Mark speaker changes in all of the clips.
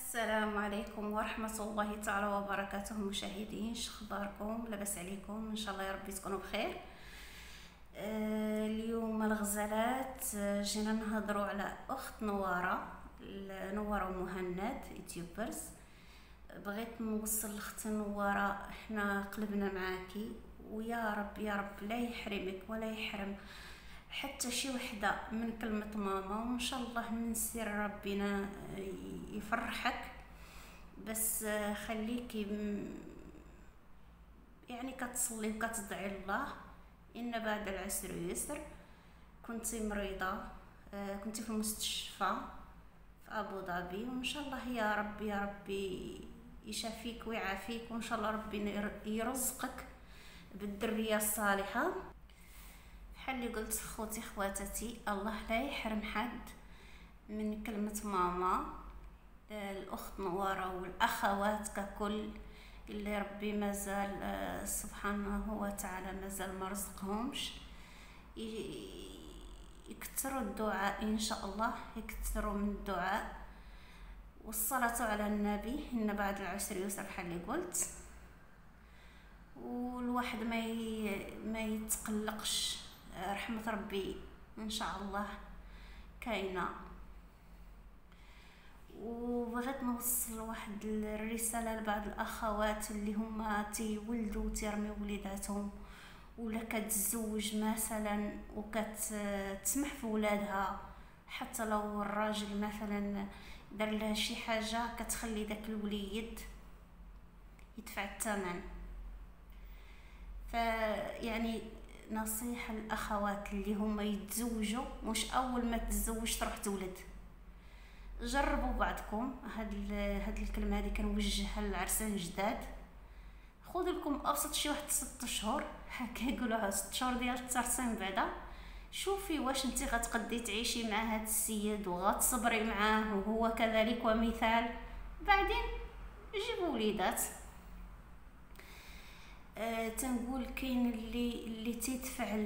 Speaker 1: السلام عليكم ورحمة الله تعالى وبركاته. مشاهدين، شخباركم؟ لاباس عليكم؟ ان شاء الله يا ربي تكونوا بخير. اليوم الغزالات، جينا نهضروا على اخت نوارة ومهند يوتيوبرز. بغيت نوصل لاختي نوارة، احنا قلبنا معاكي، ويا رب يا رب لا يحرمك ولا يحرم حتى شي وحده من كلمه ماما، وان شاء الله من سر ربنا يفرحك. بس خليكي يعني كتصلي وكتدعي الله، ان بعد العسر يسر. كنتي مريضه، كنتي في المستشفى في ابو ظبي، وان شاء الله يا رب يا ربي يشافيك ويعافيك، وان شاء الله ربي يرزقك بالذريه الصالحه. بحال اللي قلت خوتي خواتاتي، الله لا يحرم حد من كلمة ماما. الأخت نوارة والأخوات ككل اللي ربي مازال سبحانه وتعالى مازال مرزقهمش، يكثروا الدعاء إن شاء الله، يكثروا من الدعاء والصلاة على النبي، إن بعد العسر يسر بحال اللي قلت. والواحد ما يتقلقش، رحمة ربي ان شاء الله كاينه. وبغيت نوصل واحد الرساله لبعض الاخوات اللي هما تيولدوا وترميو وليداتهم، ولا كتزوج مثلا وكتسمح في ولادها، حتى لو الراجل مثلا دار لها شي حاجه كتخلي داك الوليد يدفع الثمن. فيعني نصيحة الأخوات اللي هما يتزوجوا، مش أول ما تتزوج تروح تولد. جربوا بعضكم. هاد الكلمة هادي كنوجهها للعرسان جداد. خذوا لكم أبسط شي واحد 6 شهور، هكا يقولوها 6 شهور ديال الترسيم. بعدا شوفي واش انتي غتقدي تعيشي مع هاد السيد وغتصبري معاه وهو كذلك ومثال. بعدين جيبوا وليدات. تنقول كاين اللي تيدفع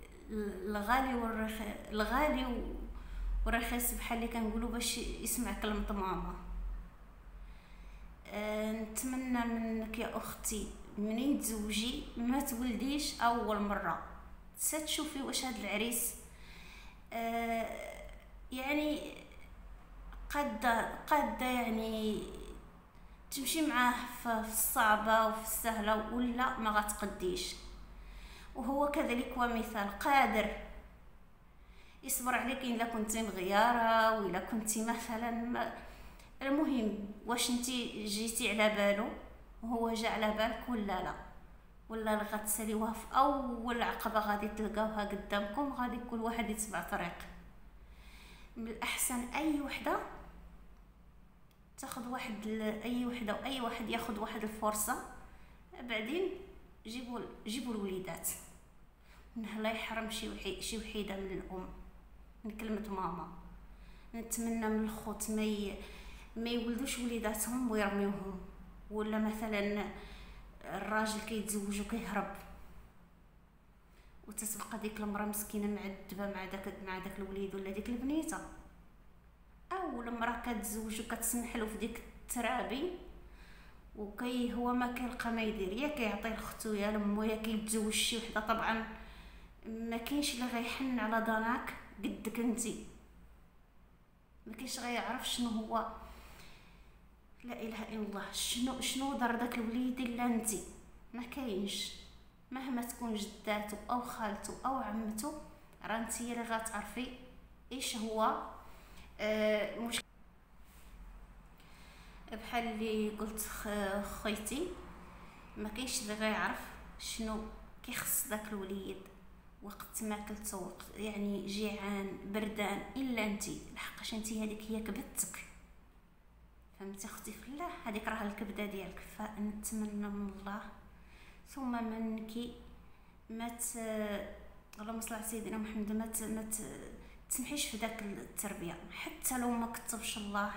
Speaker 1: الغالي والرخيص بحال اللي كنقولوا باش يسمع كلمه ماما. نتمنى منك يا اختي منين تزوجي ما تولديش اول مره، تشوفي واش هاد العريس يعني قاده يعني تمشي معاه في الصعبة وفي السهلة، ولا ما غتقديش. وهو كذلك ومثال قادر يصبر عليك الا كنتي مغيارة، ولا كنتي مثلا المهم واش انتي جيتي على بالو وهو جا على بالك ولا غتساليوها في اول عقبة غادي تلقاوها قدامكم، غادي كل واحد يتبع طريق. من الاحسن اي وحده تاخذ واحد، اي وحده واي واحد ياخذ واحد الفرصه، بعدين جيبوا الوليدات. لا يحرم شي وحيده من الام من كلمه ماما. نتمنى من الخوت ما يولدوش وليداتهم ويرميوهم، ولا مثلا الراجل كيتزوج وكيهرب وتتبقى ديك المراه مسكينه معذبه مع داك الوليد ولا ديك البنيته. او المراه كتزوج وكتسمحلو في ديك الترابي، هو ما كيلقى ما يدير، يا كيعطي لختو يا لمو يا كيتزوج شي وحده. طبعا ما كاينش اللي غيحن على ضناك قدك انتي، ما كاينش غيعرف شنو هو، لا اله الا الله، شنو دار داك الوليد الا انتي. ما كاينش، مهما تكون جداتو او خالتو او عمتو، راه انتي اللي غتعرفي ايش هو مش بحال اللي قلت خيتي. ما كاينش اللي غيعرف شنو كيخص داك الوليد وقت ما كلتو، يعني جيعان بردان، الا انتي، لحقاش انتي هذيك هي كبدتك. فهمتي اختي في الله؟ هذيك راه الكبده ديالك. فنتمنى من الله ثم منك اللهم صل على سيدنا محمد، ما تسمحيش في داك التربيه، حتى لو ما كتبش الله.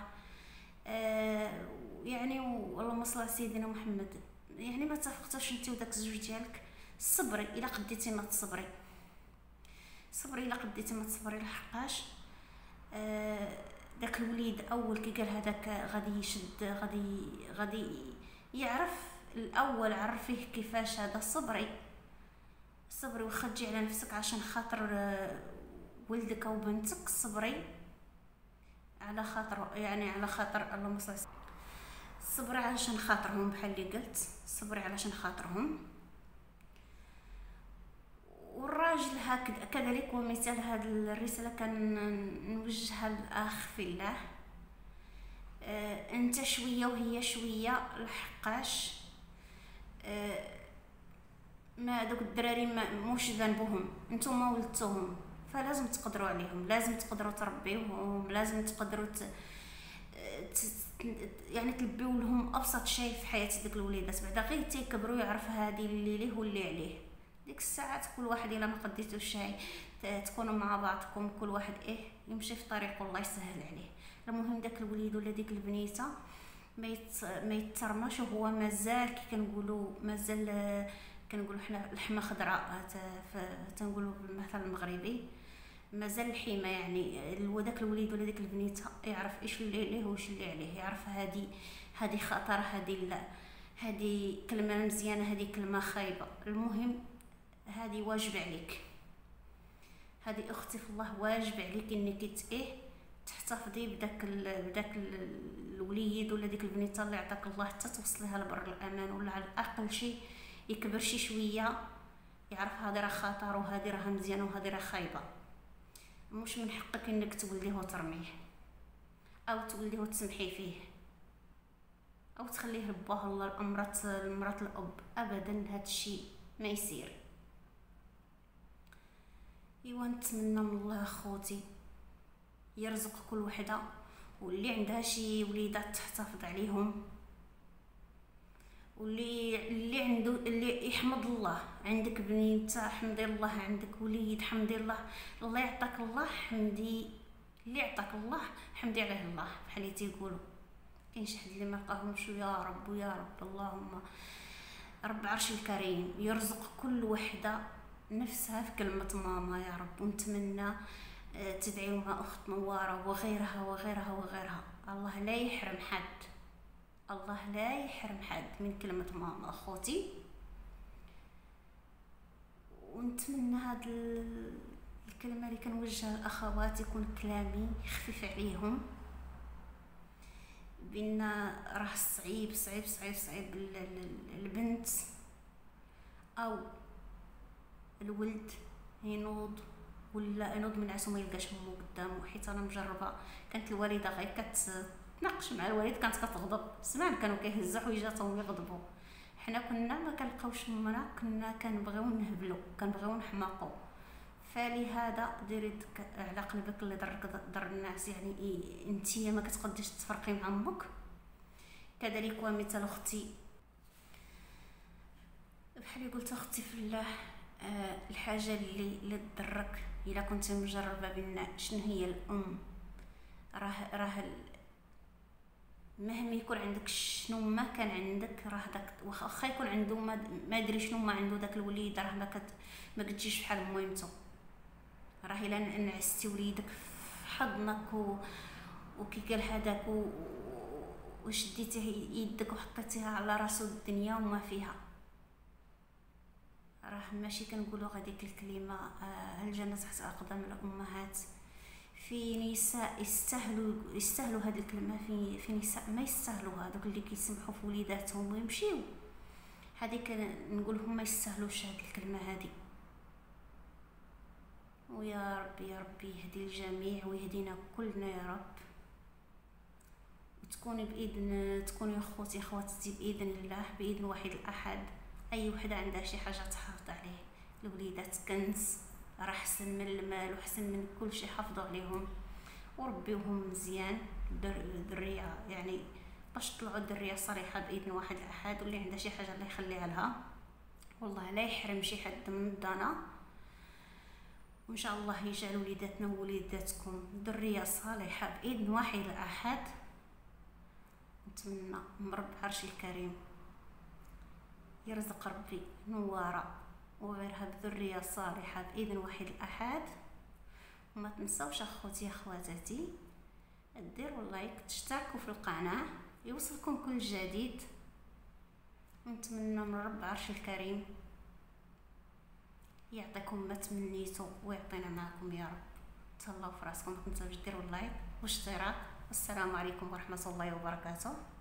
Speaker 1: يعني اللهم صل على سيدنا محمد، يعني ما تفقتوش انت وداك الزوج ديالك. صبري الا قديتي ما تصبري، صبري الا قديتي ما تصبري، لحقاش داك الوليد اول كي قال هذاك غادي يشد، غادي يعرف الاول، عرفيه كيفاش هذا صبري واخا تجي على نفسك عشان خاطر ولدك او بنتك، صبري على خاطر يعني على خاطر اللهم صل، صبري علشان خاطرهم بحال اللي قلت، صبري علشان خاطرهم. والراجل هكذا كذلك. ومثال هذه الرساله كان نوجهها للاخ في الله، انت شويه وهي شويه، لحقاش ما دوك الدراري موش ذنبهم، نتوما ولدتوهم، فلازم تقدروا عليهم، لازم تقدروا تربيوهم، لازم تقدروا يعني تلبيو لهم ابسط شيء في حياه ديك الوليدات، بعدا غير تيكبروا يعرف هذه اللي ليه واللي عليه. ديك الساعات كل واحد الا ما قديتوش شيء تكونوا مع بعضكم، كل واحد يمشي في طريقه الله يسهل عليه. المهم داك الوليد ولا ديك البنيته ما يترماش، وهو مازال كي كنقولوا مازال كنقولوا حنا لحمه خضراء تنقولوا بالمثل المغربي، مازال الحيمه. يعني داك الوليد ولا ديك البنيته يعرف ايش اللي عليه وايش اللي عليه، يعرف هذه خطر، هذه كلمه مزيانه، هذه كلمه خايبه. المهم هذه واجب عليك، هذه اختي في الله، واجب عليك انك تحتفظي بداك الوليد ولا ديك البنيته اللي عطاك الله، حتى توصليها لبر الامان، ولا على الاقل شيء يكبر شويه يعرف هذه راه خطر وهذه راه مزيانه وهذه راه خايبه. مش من حقك انك تولديه وترميه، او تولديه وتسمحي فيه، او تخليه لباه الله مرات الاب. ابدا هذا الشيء ما يصير. ايوا نتمنى من الله اخوتي يرزق كل وحده، واللي عندها شي وليدات تحتفظ عليهم، واللي عنده اللي يحمد الله. عندك بنيته حمدي الله، عندك وليد حمدي الله، الله يعطاك الله حمدي، اللي يعطاك الله حمدي عليه الله، بحال اللي تيقولوا. كاين شي حد اللي ما لقاهمش، يا رب ويا رب اللهم رب عرش الكريم يرزق كل وحده نفسها في كلمه ماما يا رب. ونتمنى تدعيوا مع اخت نواره وغيرها وغيرها وغيرها. الله لا يحرم حد، الله لا يحرم حد من كلمة ماما أخوتي. ونتمنى هاد الكلمة اللي كنوجهها للأخوات يكون كلامي خفيف عليهم، بأن راه صعيب صعيب صعيب صعيب البنت أو الولد ينوض ولا ينوض من عسو ما يلقاش امو قدامه. حيت انا مجربه، كانت الوالده غير كتناقش مع الوالد كانت كتغضب، سمان كانوا كيهزوا حويجاتهم يغضبوا. حنا كنا ما كنلقاوش امنا، كنا كنبغيو نهبلوا، كنبغيو نحماقوا. فلهذا ديري على قلبك اللي ضر الناس، يعني انتي ما كتقديش تفرقي مع امك. كذلك ومثل اختي، بحال قلت اختي في الله، الحاجه اللي تضرك الا كنت مجربه بان شنو هي الام، راه مهما يكون عندك شنو ما كان عندك، راه داك واخا يكون عنده ما ادري شنو ما عنده داك الوليد، راه ما كتجيش بحال مهمته. راه الا نعستي وليدك في حضنك وكي قال هذاك وشديتيه يدك وحطيتيها على راسو الدنيا وما فيها، راه ماشي كنقولوا غاديك الكلمه الجنه تحت اقدام الامهات. في نساء يستاهلوا هذه الكلمه، في نساء ما يستاهلوا، هذوك اللي كيسمحوا في وليداتهم ويمشيو، هذيك نقول لهم ما يستاهلوش هذه الكلمه هذه. ويا ربي يا ربي يهدي الجميع ويهدينا كلنا يا رب. تكوني اخوتي اخواتي باذن الله، باذن واحد الاحد. اي وحده عندها شي حاجه تحافظ عليه، الوليدات كنز، راه احسن من المال وحسن من كل شيء. حافظوا عليهم وربيوهم مزيان، الذريه يعني باش طلعوا الذريه صالحه باذن واحد الاحد. واللي عندها شي حاجه الله يخليها لها، والله لا يحرم شي حد من الدنا. وان شاء الله يجعل وليداتنا ووليداتكم ذريه صالحه باذن واحد الاحد. نتمنى من رب العرش الكريم يرزق ربي نواره وغيرها بذريه صالحه باذن واحد الاحد. وما تنساوش اخوتي اخواتاتي ديروا لايك، تشتركوا في القناه يوصلكم كل جديد. ونتمنى من رب عرش الكريم يعطيكم ما تمنيتوا ويعطينا معكم يا رب. تهلاو في راسكم، ما تنساوش ديروا اللايك واشتراك. والسلام عليكم ورحمه الله وبركاته.